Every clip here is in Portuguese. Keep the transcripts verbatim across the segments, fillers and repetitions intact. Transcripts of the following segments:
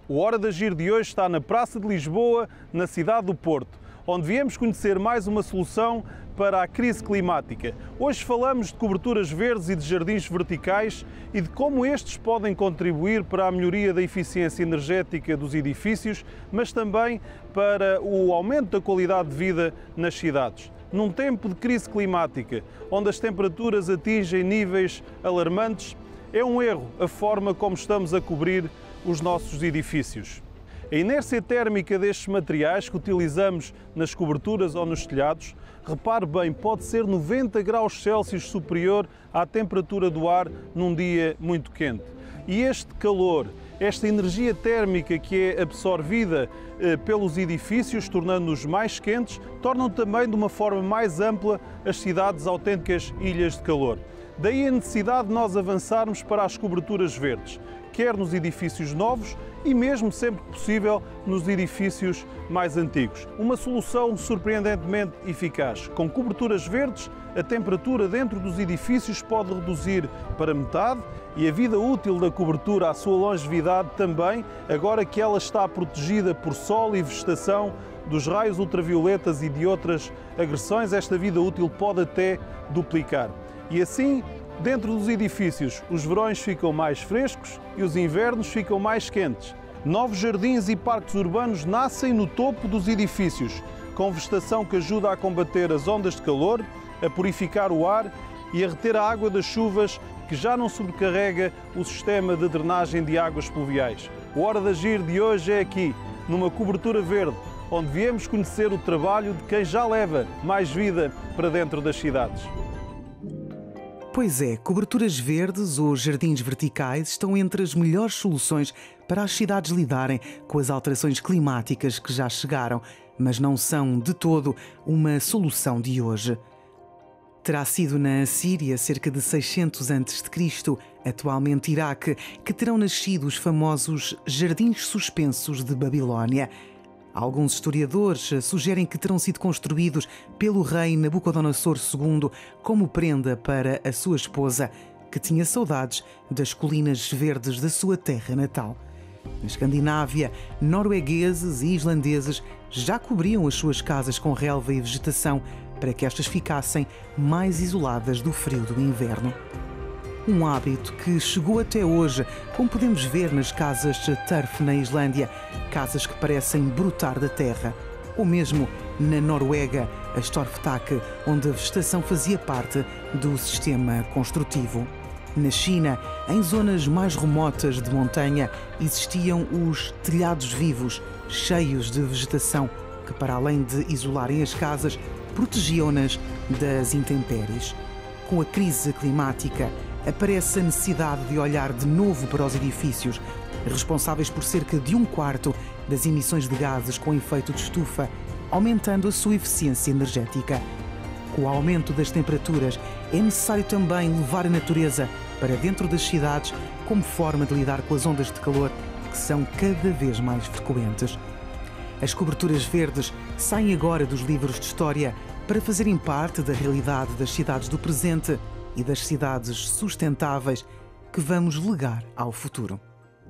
O Hora de Agir de hoje está na Praça de Lisboa, na cidade do Porto, onde viemos conhecer mais uma solução para a crise climática. Hoje falamos de coberturas verdes e de jardins verticais e de como estes podem contribuir para a melhoria da eficiência energética dos edifícios, mas também para o aumento da qualidade de vida nas cidades. Num tempo de crise climática, onde as temperaturas atingem níveis alarmantes, é um erro a forma como estamos a cobrir os nossos edifícios. A inércia térmica destes materiais que utilizamos nas coberturas ou nos telhados, repare bem, pode ser noventa graus Celsius superior à temperatura do ar num dia muito quente. E este calor, esta energia térmica que é absorvida eh, pelos edifícios, tornando-os mais quentes, tornam também de uma forma mais ampla as cidades autênticas ilhas de calor. Daí a necessidade de nós avançarmos para as coberturas verdes, quer nos edifícios novos e mesmo, sempre que possível, nos edifícios mais antigos. Uma solução surpreendentemente eficaz. Com coberturas verdes, a temperatura dentro dos edifícios pode reduzir para metade e a vida útil da cobertura, a sua longevidade também, agora que ela está protegida por sol e vegetação, dos raios ultravioletas e de outras agressões, esta vida útil pode até duplicar. E assim, dentro dos edifícios, os verões ficam mais frescos e os invernos ficam mais quentes. Novos jardins e parques urbanos nascem no topo dos edifícios, com vegetação que ajuda a combater as ondas de calor, a purificar o ar e a reter a água das chuvas, que já não sobrecarrega o sistema de drenagem de águas pluviais. O Hora de Agir de hoje é aqui, numa cobertura verde, onde viemos conhecer o trabalho de quem já leva mais vida para dentro das cidades. Pois é, coberturas verdes ou jardins verticais estão entre as melhores soluções para as cidades lidarem com as alterações climáticas que já chegaram, mas não são de todo uma solução de hoje. Terá sido na Síria, cerca de seiscentos antes de Cristo, atualmente Iraque, que terão nascido os famosos Jardins Suspensos de Babilónia. Alguns historiadores sugerem que terão sido construídos pelo rei Nabucodonosor segundo como prenda para a sua esposa, que tinha saudades das colinas verdes da sua terra natal. Na Escandinávia, noruegueses e islandeses já cobriam as suas casas com relva e vegetação para que estas ficassem mais isoladas do frio do inverno. Um hábito que chegou até hoje, como podemos ver nas casas turf na Islândia, casas que parecem brotar da terra, ou mesmo na Noruega, as Torftak, onde a vegetação fazia parte do sistema construtivo. Na China, em zonas mais remotas de montanha, existiam os telhados vivos, cheios de vegetação, que para além de isolarem as casas, protegiam-nas das intempéries. Com a crise climática, aparece a necessidade de olhar de novo para os edifícios, responsáveis por cerca de um quarto das emissões de gases com efeito de estufa, aumentando a sua eficiência energética. Com o aumento das temperaturas, é necessário também levar a natureza para dentro das cidades como forma de lidar com as ondas de calor que são cada vez mais frequentes. As coberturas verdes saem agora dos livros de história para fazerem parte da realidade das cidades do presente e das cidades sustentáveis que vamos legar ao futuro.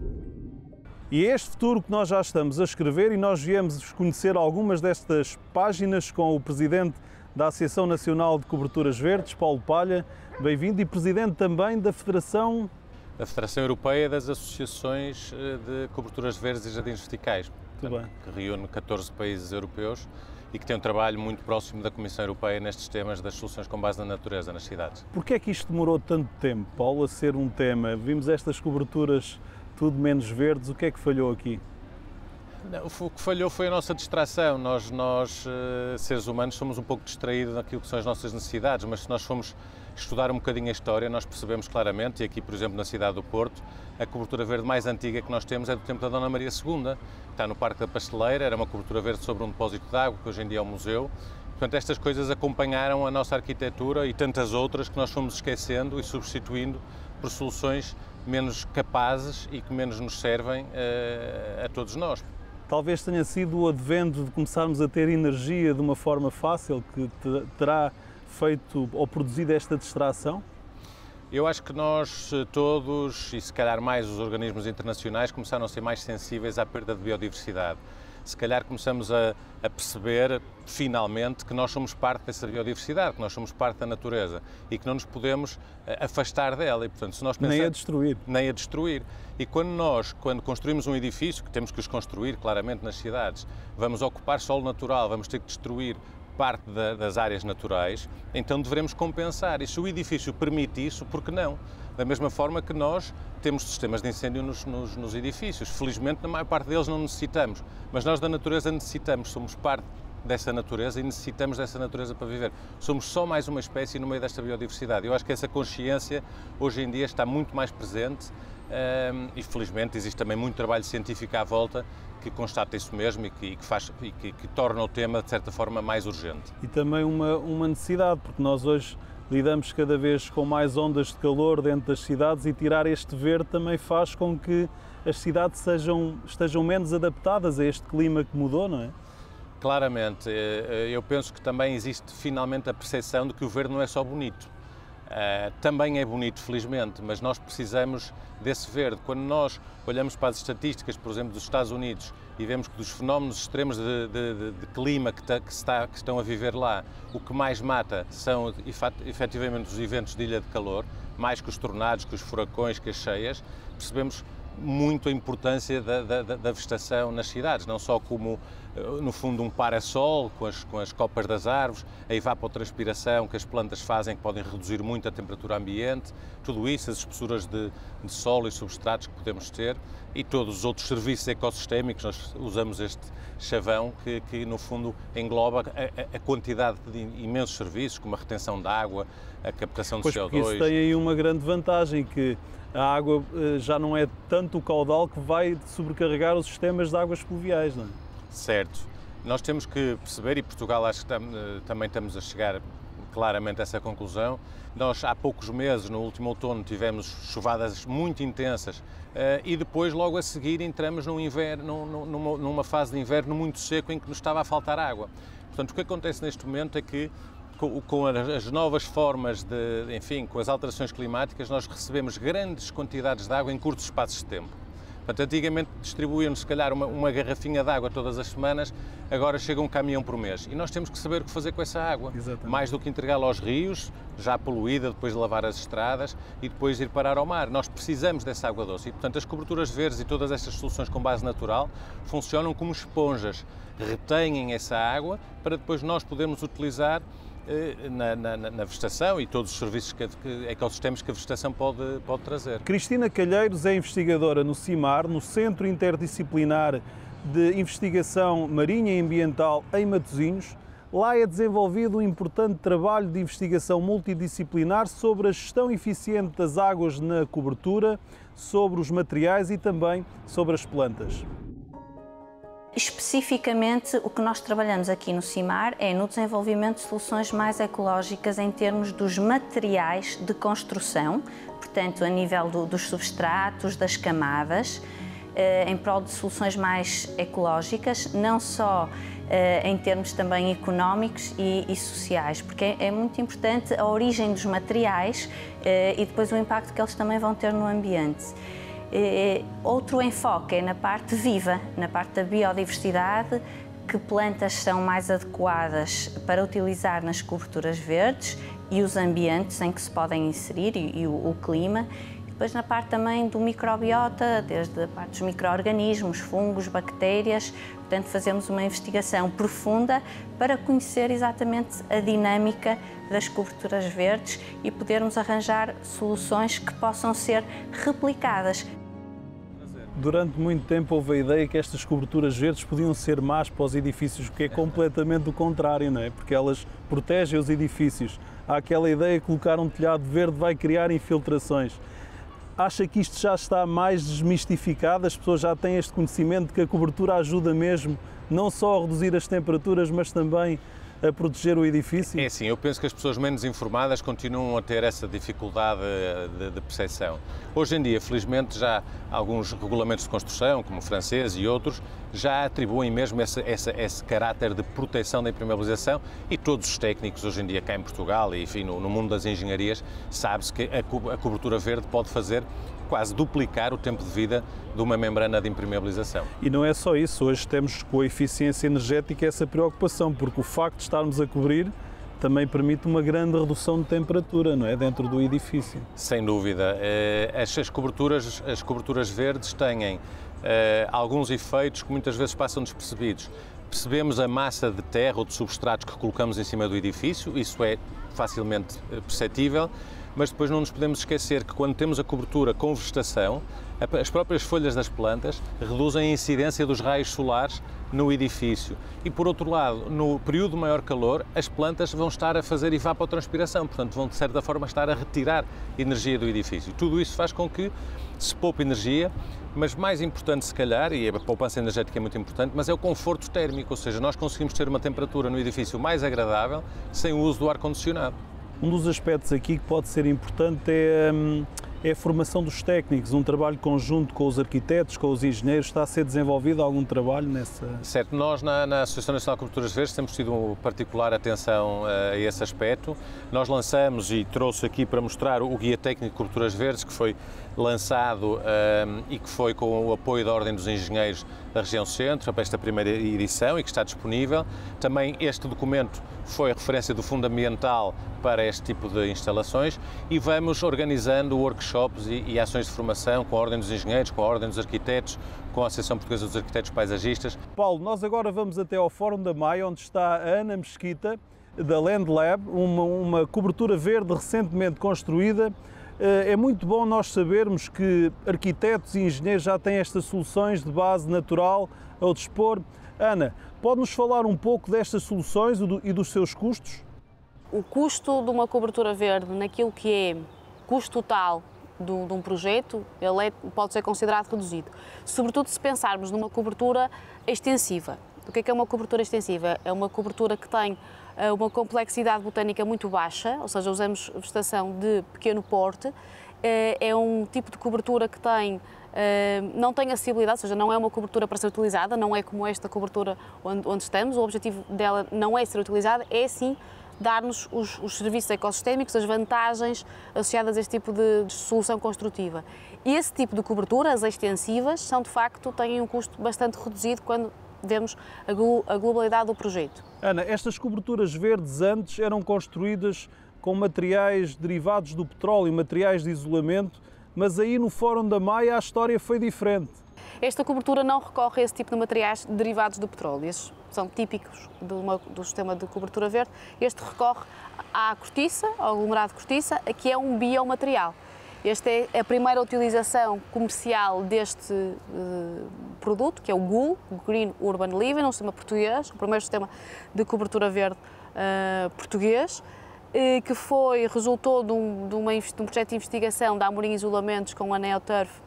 E é este futuro que nós já estamos a escrever e nós viemos conhecer algumas destas páginas com o Presidente da Associação Nacional de Coberturas Verdes, Paulo Palha. Bem-vindo, e Presidente também da Federação... Da Federação Europeia das Associações de Coberturas Verdes e Jardins Verticais, Muito bem. Que reúne catorze países europeus e que tem um trabalho muito próximo da Comissão Europeia nestes temas das soluções com base na natureza nas cidades. Porquê é que isto demorou tanto tempo, Paulo, a ser um tema? Vimos estas coberturas tudo menos verdes, o que é que falhou aqui? Não, o que falhou foi a nossa distração. Nós, nós, seres humanos, somos um pouco distraídos naquilo que são as nossas necessidades, mas se nós formos estudar um bocadinho a história, nós percebemos claramente, e aqui, por exemplo, na cidade do Porto, a cobertura verde mais antiga que nós temos é do tempo da Dona Maria segunda. Está no Parque da Pasteleira, era uma cobertura verde sobre um depósito de água, que hoje em dia é um museu. Portanto, estas coisas acompanharam a nossa arquitetura e tantas outras que nós fomos esquecendo e substituindo por soluções menos capazes e que menos nos servem uh, a todos nós. Talvez tenha sido o advento de começarmos a ter energia de uma forma fácil que terá feito ou produzido esta distração? Eu acho que nós todos, e se calhar mais os organismos internacionais, começaram a ser mais sensíveis à perda de biodiversidade. Se calhar começamos a, a perceber, finalmente, que nós somos parte dessa biodiversidade, que nós somos parte da natureza e que não nos podemos afastar dela. E, portanto, se nós pensamos, nem a destruir. Nem a destruir. E quando nós, quando construímos um edifício, que temos que os construir claramente nas cidades, vamos ocupar solo natural, vamos ter que destruir parte da, das áreas naturais, então devemos compensar. E se o edifício permite isso, por que não? Da mesma forma que nós temos sistemas de incêndio nos, nos, nos edifícios. Felizmente, na maior parte deles não necessitamos, mas nós da natureza necessitamos, somos parte dessa natureza e necessitamos dessa natureza para viver. Somos só mais uma espécie no meio desta biodiversidade. Eu acho que essa consciência hoje em dia está muito mais presente um, e felizmente existe também muito trabalho científico à volta que constata isso mesmo e que, e que, faz, e que, que torna o tema, de certa forma, mais urgente. E também uma, uma necessidade, porque nós hoje lidamos cada vez com mais ondas de calor dentro das cidades e tirar este verde também faz com que as cidades sejam, estejam menos adaptadas a este clima que mudou, não é? Claramente. Eu penso que também existe finalmente a percepção de que o verde não é só bonito. Uh, também é bonito, felizmente, mas nós precisamos desse verde. Quando nós olhamos para as estatísticas, por exemplo, dos Estados Unidos e vemos que dos fenómenos extremos de, de, de, de clima que, tá, que, está, que estão a viver lá, o que mais mata são efetivamente os eventos de ilha de calor, mais que os tornados, que os furacões, que as cheias, percebemos muito a importância da, da, da vegetação nas cidades, não só como, no fundo, um parasol com as, com as copas das árvores, a evapotranspiração que as plantas fazem, que podem reduzir muito a temperatura ambiente, tudo isso, as espessuras de, de solo e substratos que podemos ter e todos os outros serviços ecossistémicos. Nós usamos este chavão que, que no fundo, engloba a, a quantidade de imensos serviços, como a retenção de água, a captação de pois C O dois. Isso tem aí uma grande vantagem, que a água já não é tanto o caudal que vai sobrecarregar os sistemas de águas pluviais, não é? Certo. Nós temos que perceber, e Portugal acho que tam, também estamos a chegar claramente a essa conclusão. Nós há poucos meses, no último outono, tivemos chuvadas muito intensas uh, e depois, logo a seguir, entramos num inverno, numa, numa fase de inverno muito seco em que nos estava a faltar água. Portanto, o que acontece neste momento é que com as novas formas de, enfim, com as alterações climáticas, nós recebemos grandes quantidades de água em curtos espaços de tempo. Portanto, antigamente distribuíam-nos, se calhar, uma, uma garrafinha de água todas as semanas, agora chega um caminhão por mês. E nós temos que saber o que fazer com essa água. Exatamente. Mais do que entregá-la aos rios, já poluída, depois de lavar as estradas e depois ir parar ao mar. Nós precisamos dessa água doce. E, portanto, as coberturas verdes e todas estas soluções com base natural funcionam como esponjas, retêm essa água para depois nós podermos utilizar Na, na, na vegetação e todos os serviços que, que, ecossistemas que a vegetação pode, pode trazer. Cristina Calheiros é investigadora no CIMAR, no Centro Interdisciplinar de Investigação Marinha e Ambiental em Matosinhos. Lá é desenvolvido um importante trabalho de investigação multidisciplinar sobre a gestão eficiente das águas na cobertura, sobre os materiais e também sobre as plantas. Especificamente, o que nós trabalhamos aqui no CIMAR é no desenvolvimento de soluções mais ecológicas em termos dos materiais de construção, portanto, a nível do, dos substratos, das camadas, eh, em prol de soluções mais ecológicas, não só eh, em termos também económicos e, e sociais, porque é, é muito importante a origem dos materiais eh, e depois o impacto que eles também vão ter no ambiente. Outro enfoque é na parte viva, na parte da biodiversidade, que plantas são mais adequadas para utilizar nas coberturas verdes e os ambientes em que se podem inserir e, e o, o clima. E depois na parte também do microbiota, desde a parte dos micro-organismos, fungos, bactérias. Portanto, fazemos uma investigação profunda para conhecer exatamente a dinâmica das coberturas verdes e podermos arranjar soluções que possam ser replicadas. Durante muito tempo houve a ideia que estas coberturas verdes podiam ser más para os edifícios, o que é completamente o contrário, não é? Porque elas protegem os edifícios. Há aquela ideia que colocar um telhado verde vai criar infiltrações. Acha que isto já está mais desmistificado? As pessoas já têm este conhecimento de que a cobertura ajuda mesmo não só a reduzir as temperaturas, mas também a proteger o edifício? É sim, eu penso que as pessoas menos informadas continuam a ter essa dificuldade de, de percepção. Hoje em dia, felizmente, já alguns regulamentos de construção, como o francês e outros, já atribuem mesmo esse, esse, esse caráter de proteção da impermeabilização e todos os técnicos hoje em dia cá em Portugal e enfim, no, no mundo das engenharias, sabe-se que a, co a cobertura verde pode fazer quase duplicar o tempo de vida de uma membrana de impermeabilização. E não é só isso, hoje temos com a eficiência energética essa preocupação, porque o facto de estarmos a cobrir também permite uma grande redução de temperatura, não é, dentro do edifício. Sem dúvida. As, as, coberturas, as coberturas verdes têm uh, alguns efeitos que muitas vezes passam despercebidos. Percebemos a massa de terra ou de substratos que colocamos em cima do edifício, isso é facilmente perceptível, mas depois não nos podemos esquecer que quando temos a cobertura com vegetação, as próprias folhas das plantas reduzem a incidência dos raios solares no edifício. E, por outro lado, no período de maior calor, as plantas vão estar a fazer evapotranspiração, portanto, vão, de certa forma, estar a retirar energia do edifício. Tudo isso faz com que se poupe energia, mas mais importante, se calhar, e a poupança energética é muito importante, mas é o conforto térmico, ou seja, nós conseguimos ter uma temperatura no edifício mais agradável sem o uso do ar-condicionado. Um dos aspectos aqui que pode ser importante é, é a formação dos técnicos, um trabalho conjunto com os arquitetos, com os engenheiros. Está a ser desenvolvido algum trabalho nessa... Certo, nós na, na Associação Nacional de Coberturas Verdes temos tido particular atenção a esse aspecto. Nós lançamos e trouxe aqui para mostrar o Guia Técnico de Coberturas Verdes, que foi lançado um, e que foi com o apoio da Ordem dos Engenheiros da Região Centro, para esta primeira edição e que está disponível. Também este documento foi a referência do Fundo Ambiental para este tipo de instalações e vamos organizando workshops e, e ações de formação com a Ordem dos Engenheiros, com a Ordem dos Arquitetos, com a Associação Portuguesa dos Arquitetos Paisagistas. Paulo, nós agora vamos até ao Fórum da Maia, onde está a Ana Mesquita, da Land Lab, uma, uma cobertura verde recentemente construída. É muito bom nós sabermos que arquitetos e engenheiros já têm estas soluções de base natural ao dispor. Ana, pode-nos falar um pouco destas soluções e dos seus custos? O custo de uma cobertura verde naquilo que é custo total de um projeto, ele é, pode ser considerado reduzido. Sobretudo se pensarmos numa cobertura extensiva. O que é que é uma cobertura extensiva? É uma cobertura que tem uma complexidade botânica muito baixa, ou seja, usamos vegetação de pequeno porte, é um tipo de cobertura que tem, não tem acessibilidade, ou seja, não é uma cobertura para ser utilizada, não é como esta cobertura onde, onde estamos, o objetivo dela não é ser utilizada, é sim dar-nos os, os serviços ecossistémicos, as vantagens associadas a este tipo de, de solução construtiva. E esse tipo de coberturas extensivas são, de facto, têm um custo bastante reduzido quando vemos a, glo a globalidade do projeto. Ana, estas coberturas verdes antes eram construídas com materiais derivados do petróleo, materiais de isolamento, mas aí no Fórum da Maia a história foi diferente. Esta cobertura não recorre a esse tipo de materiais derivados do petróleo, esses são típicos de uma, do sistema de cobertura verde. Este recorre à cortiça, ao aglomerado de cortiça, que é um biomaterial. Esta é a primeira utilização comercial deste uh, produto, que é o G U L, Green Urban Living, um sistema português, o primeiro sistema de cobertura verde uh, português, uh, que foi, resultou de um, de, uma, de um projeto de investigação da Amorim Isolamentos com a Neoturf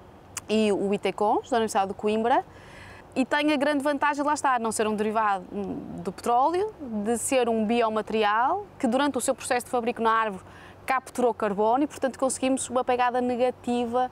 e o ITECONS, da Universidade de Coimbra, e tem a grande vantagem, lá está, de não ser um derivado do petróleo, de ser um biomaterial que durante o seu processo de fabrico na árvore capturou carbono e, portanto, conseguimos uma pegada negativa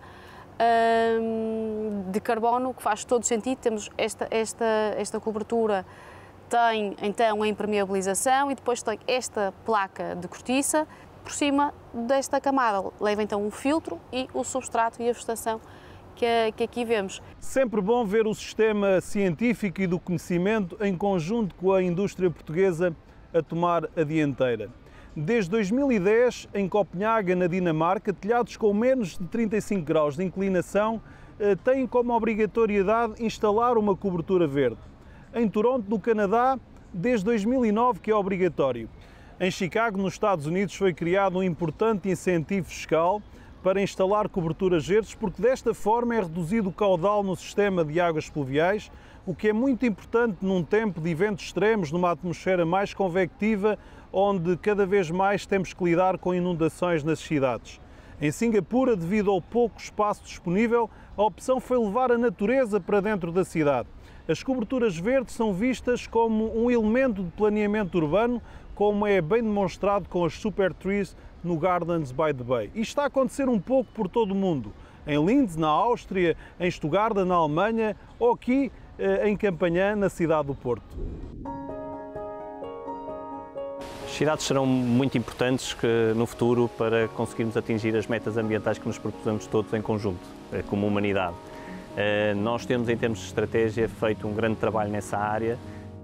hum, de carbono, que faz todo sentido. Temos esta, esta, esta cobertura, tem então a impermeabilização e depois tem esta placa de cortiça por cima desta camada. Leva então um filtro e o substrato e a vegetação que, que aqui vemos. Sempre bom ver o sistema científico e do conhecimento em conjunto com a indústria portuguesa a tomar a dianteira. Desde dois mil e dez, em Copenhaga, na Dinamarca, telhados com menos de trinta e cinco graus de inclinação têm como obrigatoriedade instalar uma cobertura verde. Em Toronto, no Canadá, desde dois mil e nove que é obrigatório. Em Chicago, nos Estados Unidos, foi criado um importante incentivo fiscal para instalar coberturas verdes, porque desta forma é reduzido o caudal no sistema de águas pluviais, o que é muito importante num tempo de eventos extremos, numa atmosfera mais convectiva, onde cada vez mais temos que lidar com inundações nas cidades. Em Singapura, devido ao pouco espaço disponível, a opção foi levar a natureza para dentro da cidade. As coberturas verdes são vistas como um elemento de planeamento urbano, como é bem demonstrado com as Super Trees no Gardens by the Bay. Isto está a acontecer um pouco por todo o mundo. Em Linz, na Áustria, em Stuttgart, na Alemanha, ou aqui em Campanhã, na cidade do Porto. As cidades serão muito importantes que, no futuro para conseguirmos atingir as metas ambientais que nos propusemos todos em conjunto, como humanidade. Nós temos, em termos de estratégia, feito um grande trabalho nessa área.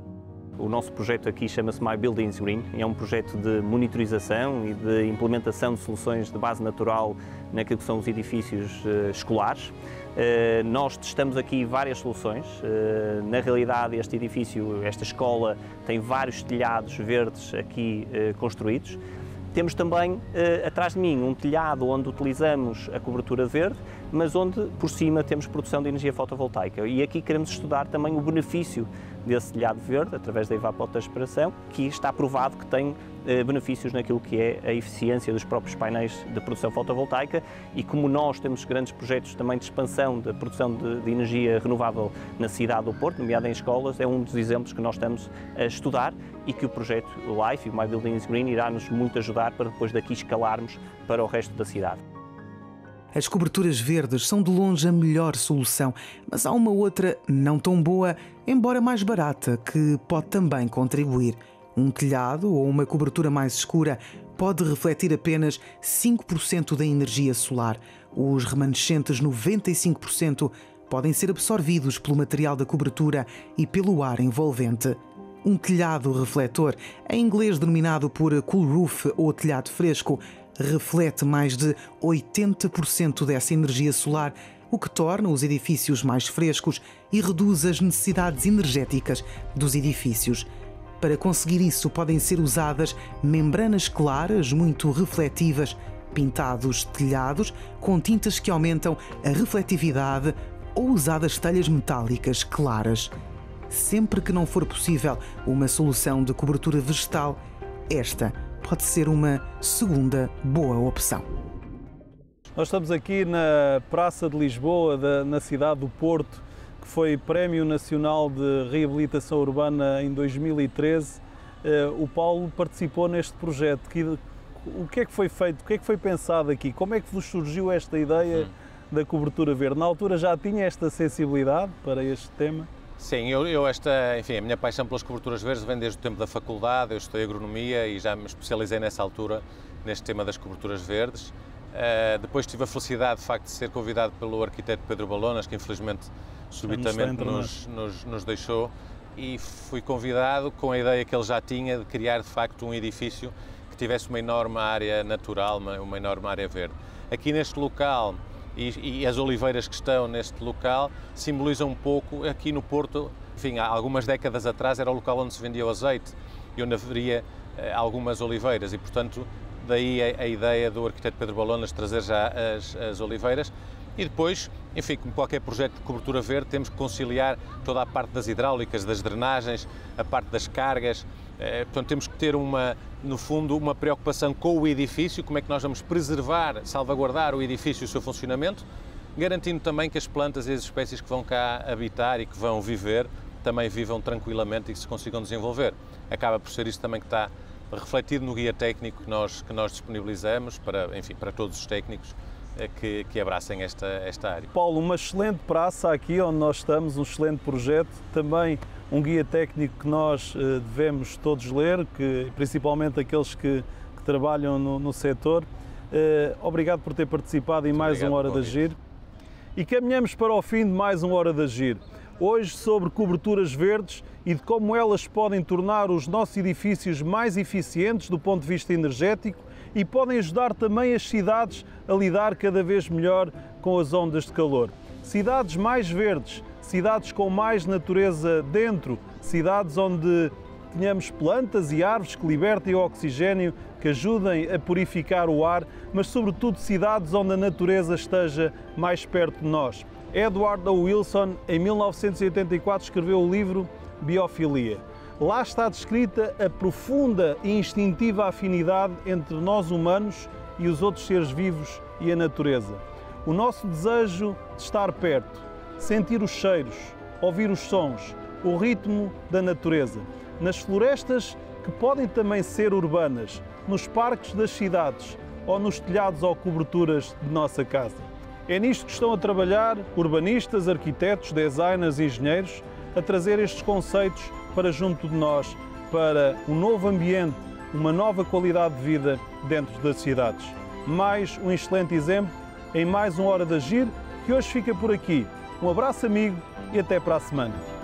O nosso projeto aqui chama-se My Buildings Green, é um projeto de monitorização e de implementação de soluções de base natural naquilo que são os edifícios uh, escolares. Uh, nós testamos aqui várias soluções. Uh, na realidade, este edifício, esta escola, tem vários telhados verdes aqui uh, construídos. Temos também, uh, atrás de mim, um telhado onde utilizamos a cobertura verde, mas onde, por cima, temos produção de energia fotovoltaica. E aqui queremos estudar também o benefício desse telhado verde, através da evapotranspiração, que está provado que tem uh, benefícios naquilo que é a eficiência dos próprios painéis de produção fotovoltaica, e como nós temos grandes projetos também de expansão da produção de, de energia renovável na cidade do Porto, nomeada em escolas, é um dos exemplos que nós estamos a estudar e que o projeto LIFE e o My Buildings Green irá nos muito ajudar para depois daqui escalarmos para o resto da cidade. As coberturas verdes são de longe a melhor solução, mas há uma outra não tão boa, embora mais barata, que pode também contribuir. Um telhado ou uma cobertura mais escura pode refletir apenas cinco por cento da energia solar. Os remanescentes noventa e cinco por cento podem ser absorvidos pelo material da cobertura e pelo ar envolvente. Um telhado refletor, em inglês denominado por cool roof ou telhado fresco, reflete mais de oitenta por cento dessa energia solar, o que torna os edifícios mais frescos e reduz as necessidades energéticas dos edifícios. Para conseguir isso, podem ser usadas membranas claras muito refletivas, pintados telhados com tintas que aumentam a refletividade ou usadas telhas metálicas claras. Sempre que não for possível uma solução de cobertura vegetal, esta pode ser uma segunda boa opção. Nós estamos aqui na Praça de Lisboa, da, na cidade do Porto, que foi Prémio Nacional de Reabilitação Urbana em dois mil e treze. O Paulo participou neste projeto. O que é que foi feito? O que é que foi pensado aqui? Como é que vos surgiu esta ideia hum. da cobertura verde? Na altura já tinha esta sensibilidade para este tema? Sim, eu, eu esta, enfim, a minha paixão pelas coberturas verdes vem desde o tempo da faculdade. Eu estudei agronomia e já me especializei nessa altura, neste tema das coberturas verdes. Uh, depois tive a felicidade, de facto, de ser convidado pelo arquiteto Pedro Balonas, que infelizmente subitamente nos, nos, nos deixou, e fui convidado com a ideia que ele já tinha de criar, de facto, um edifício que tivesse uma enorme área natural, uma, uma enorme área verde. Aqui neste local, E, e as oliveiras que estão neste local simbolizam um pouco, aqui no Porto, enfim, há algumas décadas atrás era o local onde se vendia o azeite e onde haveria eh, algumas oliveiras e, portanto, daí a, a ideia do arquiteto Pedro Balonas trazer já as, as oliveiras. E depois, enfim, como qualquer projeto de cobertura verde, temos que conciliar toda a parte das hidráulicas, das drenagens, a parte das cargas. Eh, portanto, temos que ter, uma, no fundo, uma preocupação com o edifício, como é que nós vamos preservar, salvaguardar o edifício e o seu funcionamento, garantindo também que as plantas e as espécies que vão cá habitar e que vão viver, também vivam tranquilamente e que se consigam desenvolver. Acaba por ser isso também que está refletido no guia técnico que nós, que nós disponibilizamos para, enfim, para todos os técnicos que, que abracem esta, esta área. Paulo, uma excelente praça aqui onde nós estamos, um excelente projeto, também um guia técnico que nós uh, devemos todos ler, que, principalmente aqueles que, que trabalham no, no setor. Uh, obrigado por ter participado em Muito mais uma Hora de Agir. E caminhamos para o fim de mais uma Hora de Agir. Hoje sobre coberturas verdes e de como elas podem tornar os nossos edifícios mais eficientes do ponto de vista energético e podem ajudar também as cidades a lidar cada vez melhor com as ondas de calor. Cidades mais verdes, cidades com mais natureza dentro, cidades onde tenhamos plantas e árvores que libertem o oxigênio, que ajudem a purificar o ar, mas sobretudo cidades onde a natureza esteja mais perto de nós. Edward O. Wilson, em mil novecentos e oitenta e quatro, escreveu o livro Biofilia. Lá está descrita a profunda e instintiva afinidade entre nós humanos e os outros seres vivos e a natureza. O nosso desejo de estar perto, sentir os cheiros, ouvir os sons, o ritmo da natureza, nas florestas que podem também ser urbanas, nos parques das cidades ou nos telhados ou coberturas de nossa casa. É nisto que estão a trabalhar urbanistas, arquitetos, designers e engenheiros a trazer estes conceitos para junto de nós, para um novo ambiente, uma nova qualidade de vida dentro das cidades. Mais um excelente exemplo em mais uma Hora de Agir, que hoje fica por aqui. Um abraço amigo e até para a semana.